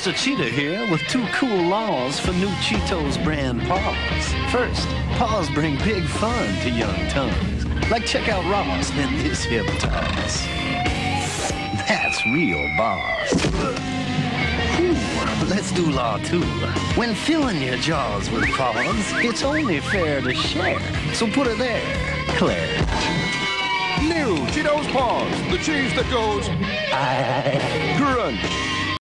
Mr. Cheetah here with two cool laws for new Cheetos brand paws. First, paws bring big fun to young tongues. Like check out Ross and his hip toss. That's real boss. Whew, let's do law two. When filling your jaws with paws, it's only fair to share. So put it there, Claire. New Cheetos Paws, the cheese that goes crunch.